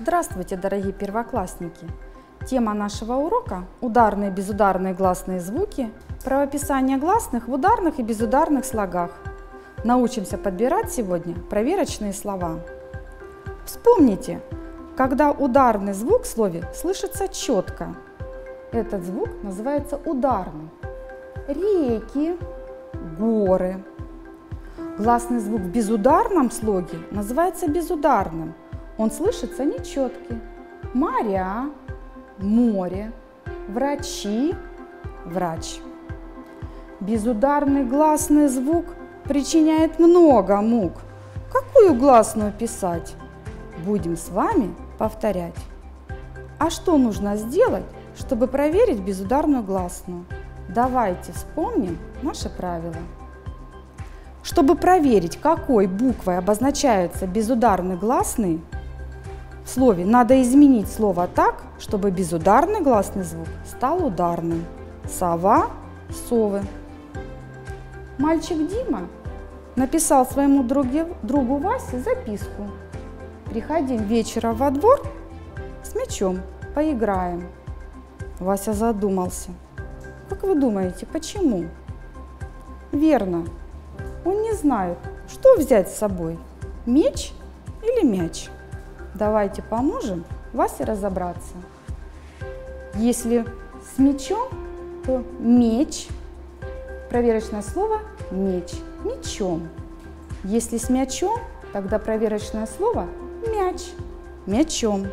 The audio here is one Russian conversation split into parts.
Здравствуйте, дорогие первоклассники! Тема нашего урока – ударные и безударные гласные звуки, правописание гласных в ударных и безударных слогах. Научимся подбирать сегодня проверочные слова. Вспомните, когда ударный звук в слове слышится четко. Этот звук называется ударным. Реки, горы. Гласный звук в безударном слоге называется безударным. Он слышится нечеткий. Моря, море, врачи, врач. Безударный гласный звук причиняет много мук. Какую гласную писать? Будем с вами повторять. А что нужно сделать, чтобы проверить безударную гласную? Давайте вспомним наши правила. Чтобы проверить, какой буквой обозначаются безударные гласные, в слове надо изменить слово так, чтобы безударный гласный звук стал ударным. Сова, совы. Мальчик Дима написал своему другу Васе записку. «Приходи вечером во двор, с мячом поиграем». Вася задумался. Как вы думаете, почему? Верно. Он не знает, что взять с собой – меч или мяч. Давайте поможем Васе разобраться. Если с мечом, то меч. Проверочное слово – меч. Мечом. Если с мячом, тогда проверочное слово – мяч. Мячом.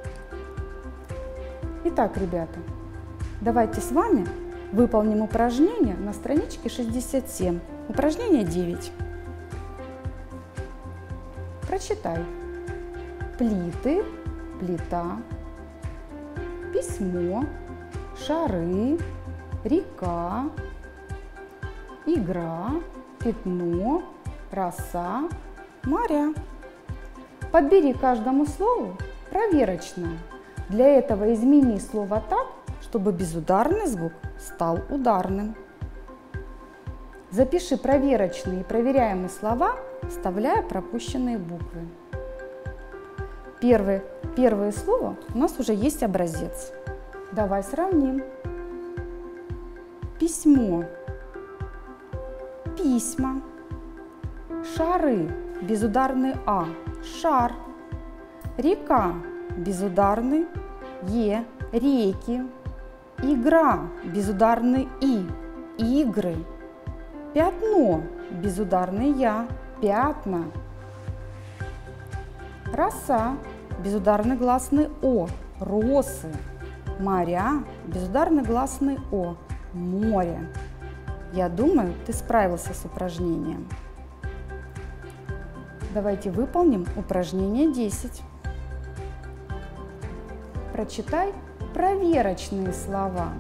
Итак, ребята, давайте с вами выполним упражнение на страничке 67. Упражнение 9. Прочитай. Плиты, плита, письмо, шары, река, игра, пятно, роса, моря. Подбери каждому слову проверочное. Для этого измени слово так, чтобы безударный звук стал ударным. Запиши проверочные и проверяемые слова, вставляя пропущенные буквы. Первое слово у нас уже есть образец. Давай сравним. Письмо, письма, шары, безударный А, шар, река, безударный Е, реки, игра, безударный И, игры, пятно, безударный Я, пятна, роса, безударный гласный О, росы, моря, безударный гласный О, море. Я думаю, ты справился с упражнением. Давайте выполним упражнение 10. Прочитай проверочные слова.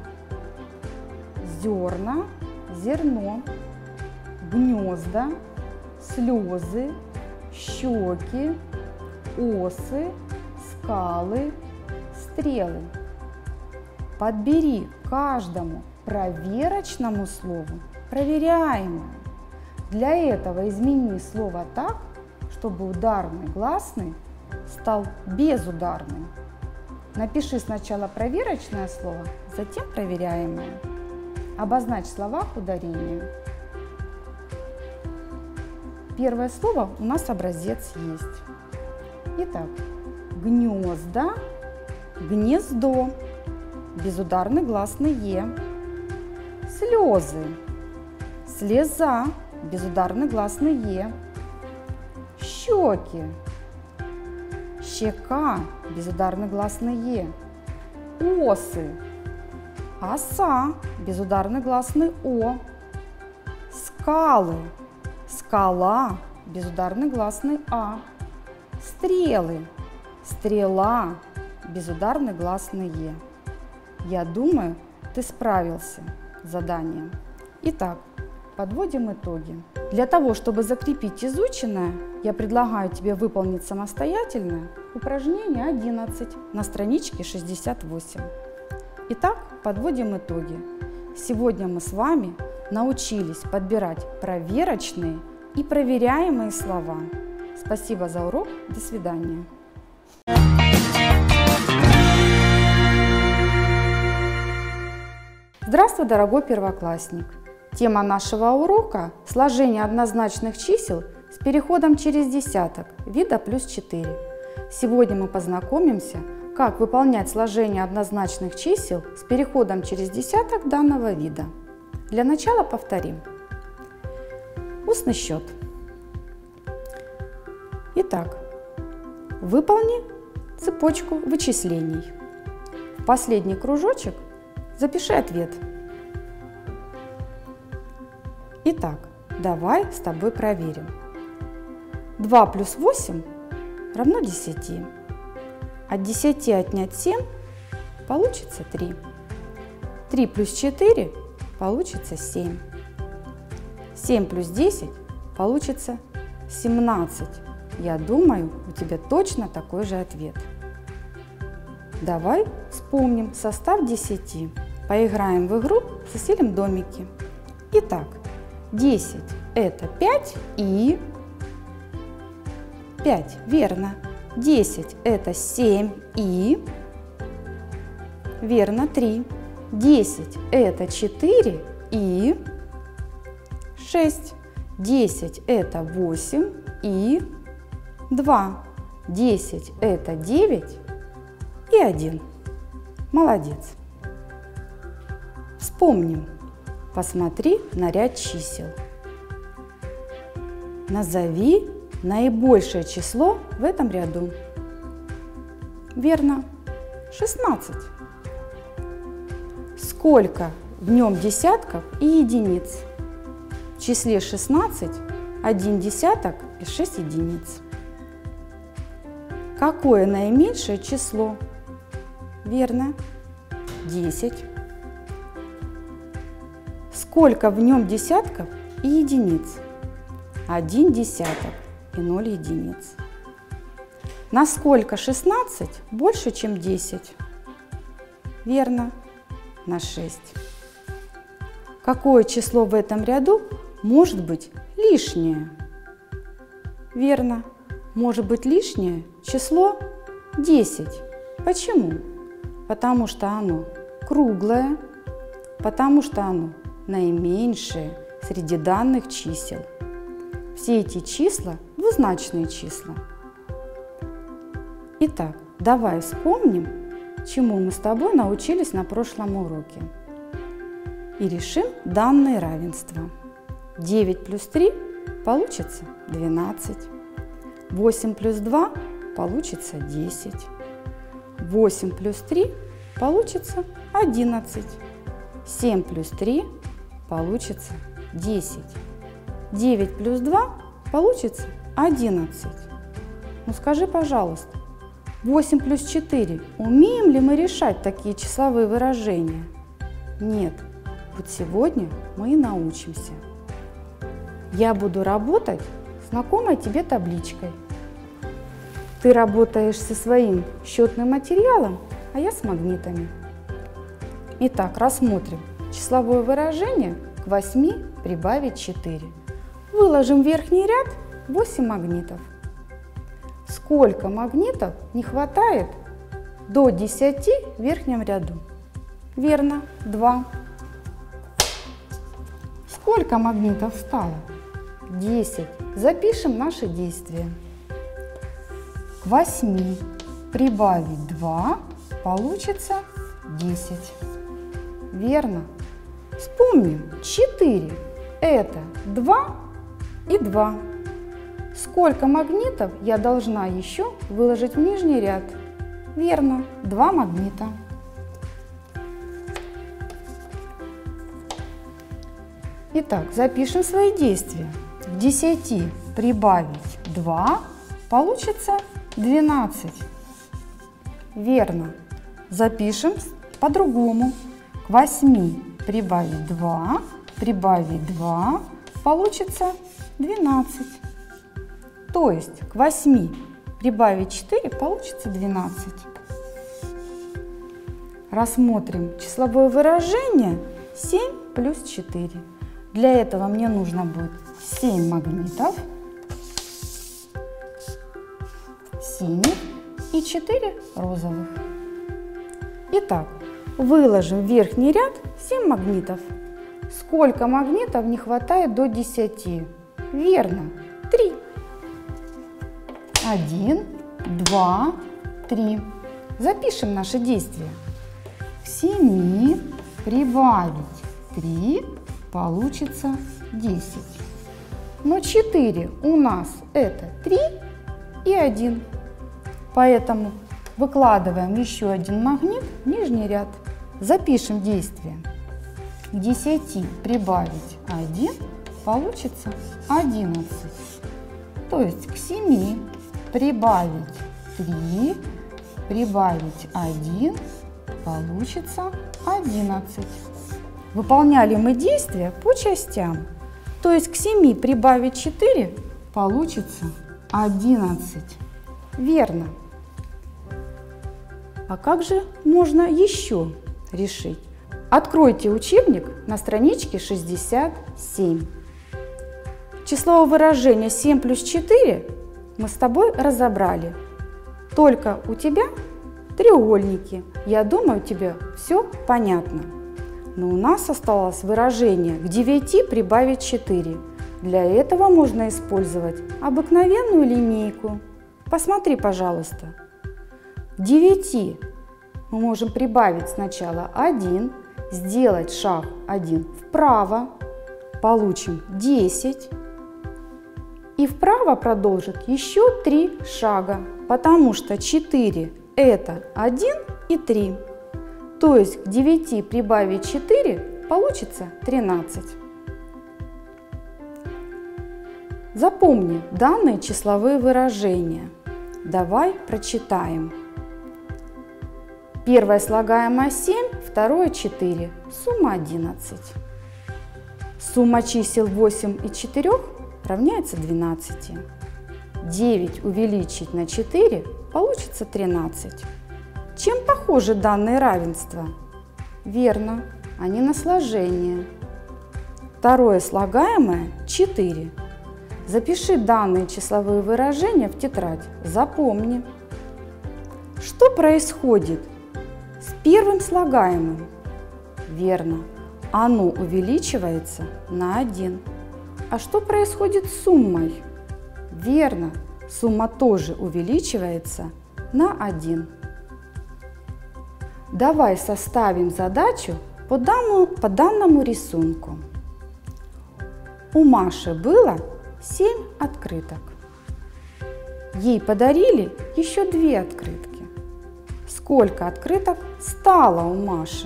Зерна, зерно, гнезда, слезы, щеки, осы, скалы, стрелы. Подбери каждому проверочному слову проверяемое. Для этого измени слово так, чтобы ударный гласный стал безударным. Напиши сначала проверочное слово, затем проверяемое. Обозначь в словах ударение. Первое слово у нас образец есть. Итак, гнезда, гнездо, безударный гласный Е. Слезы, слеза, безударный гласный Е. Щеки, щека, безударный гласный Е. Осы, оса, безударный гласный О. Скалы, скала, безударный гласный А. Стрелы, стрела, безударный гласный Е. Я думаю, ты справился с заданием. Итак, подводим итоги. Для того, чтобы закрепить изученное, я предлагаю тебе выполнить самостоятельно упражнение 11 на страничке 68. Итак, подводим итоги. Сегодня мы с вами научились подбирать проверочные и проверяемые слова. Спасибо за урок. До свидания. Здравствуй, дорогой первоклассник! Тема нашего урока – сложение однозначных чисел с переходом через десяток вида плюс 4. Сегодня мы познакомимся, как выполнять сложение однозначных чисел с переходом через десяток данного вида. Для начала повторим. Устный счет. Итак, выполни цепочку вычислений. В последний кружочек запиши ответ. Итак, давай с тобой проверим. 2 плюс 8 равно 10. От 10 отнять 7 получится 3. 3 плюс 4 получится 7. 7 плюс 10 получится 17. Я думаю, у тебя точно такой же ответ. Давай вспомним состав 10. Поиграем в игру «Заселим домики». Итак, 10 – это 5 и 5, верно. 10 – это 7 и, верно, 3. 10 – это 4 и 6. 10 – это 8 и 2. 10 – это 9 и 1. Молодец. Вспомним. Посмотри на ряд чисел. Назови наибольшее число в этом ряду. Верно, 16. Сколько в нем десятков и единиц? В числе 16 1 десяток и 6 единиц. Какое наименьшее число? Верно, 10. Сколько в нем десятков и единиц? 1 десяток и 0 единиц. Насколько 16 больше, чем 10? Верно, на 6. Какое число в этом ряду может быть лишнее? Верно, может быть лишнее число 10. Почему? Потому что оно круглое, потому что оно наименьшее среди данных чисел. Все эти числа – двузначные числа. Итак, давай вспомним, чему мы с тобой научились на прошлом уроке. И решим данные равенства. 9 плюс 3 получится 12. 8 плюс 2 получится 10. 8 плюс 3 получится 11. 7 плюс 3 получится 10. 9 плюс 2 получится 11. Ну скажи, пожалуйста, 8 плюс 4 умеем ли мы решать такие числовые выражения? Нет. Вот сегодня мы и научимся. Я буду работать с знакомой тебе табличкой. Ты работаешь со своим счетным материалом, а я с магнитами. Итак, рассмотрим числовое выражение к 8 прибавить 4. Выложим в верхний ряд 8 магнитов. Сколько магнитов не хватает до 10 в верхнем ряду? Верно, 2. Сколько магнитов стало? 10. Запишем наши действия. К 8 прибавить 2 получится 10. Верно. Вспомним, 4 – это 2 и 2. Сколько магнитов я должна еще выложить в нижний ряд? Верно, 2 магнита. Итак, запишем свои действия. К 10 прибавить 2 получится 12. Верно. Запишем по-другому. К 8 прибавить 2 получится 12. То есть к 8 прибавить 4 получится 12. Рассмотрим числовое выражение 7 плюс 4. Для этого мне нужно будет 7 магнитов, синих и 4 розовых. Итак, выложим в верхний ряд 7 магнитов. Сколько магнитов не хватает до 10? Верно, 3. 1, 2, 3. Запишем наши действия. К 7 прибавить 3 получится 10. Но 4 у нас это 3 и 1. Поэтому выкладываем еще один магнит в нижний ряд. Запишем действие. К 10 прибавить 1 получится 11. То есть к 7 прибавить 3, прибавить 1 получится 11. Выполняли мы действия по частям. То есть к 7 прибавить 4 получится 11. Верно. А как же можно еще решить? Откройте учебник на страничке 67. Числовое выражение 7 плюс 4 мы с тобой разобрали. Только у тебя треугольники. Я думаю, тебе все понятно. Но у нас осталось выражение к 9 прибавить 4. Для этого можно использовать обыкновенную линейку. Посмотри, пожалуйста. К 9 мы можем прибавить сначала 1, сделать шаг 1 вправо, получим 10. И вправо продолжить еще 3 шага, потому что 4 это 1 и 3. То есть к 9 прибавить 4 получится 13. Запомни данные числовые выражения. Давай прочитаем. Первое слагаемое 7, второе 4, сумма 11. Сумма чисел 8 и 4 равняется 12. 9 увеличить на 4 получится 13. Чем похожи данные равенства? Верно, они на сложение. Второе слагаемое 4. Запиши данные числовые выражения в тетрадь. Запомни. Что происходит с первым слагаемым? Верно, оно увеличивается на 1. А что происходит с суммой? Верно, сумма тоже увеличивается на 1. Давай составим задачу по данному рисунку. У Маши было 7 открыток. Ей подарили еще 2 открытки. Сколько открыток стало у Маши?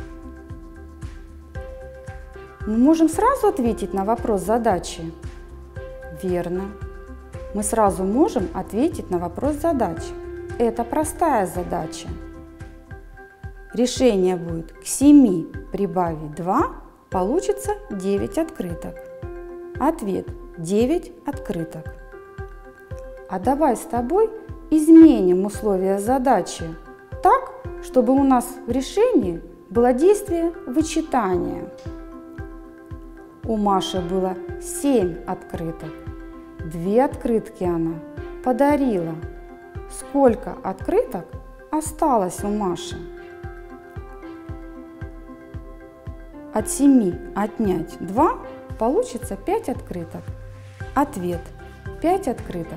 Мы можем сразу ответить на вопрос задачи. Верно. Мы сразу можем ответить на вопрос задачи. Это простая задача. Решение будет к 7 прибавить 2 получится 9 открыток. Ответ 9 открыток. А давай с тобой изменим условия задачи так, чтобы у нас в решении было действие вычитания. У Маши было 7 открыток. 2 открытки она подарила. Сколько открыток осталось у Маши? От 7 отнять 2 получится 5 открыток. Ответ 5 открыток.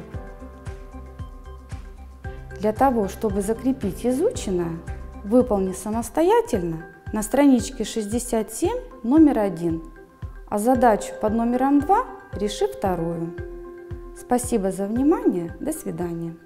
Для того, чтобы закрепить изученное, выполни самостоятельно на страничке 67 номер 1, а задачу под номером 2 реши вторую. Спасибо за внимание. До свидания.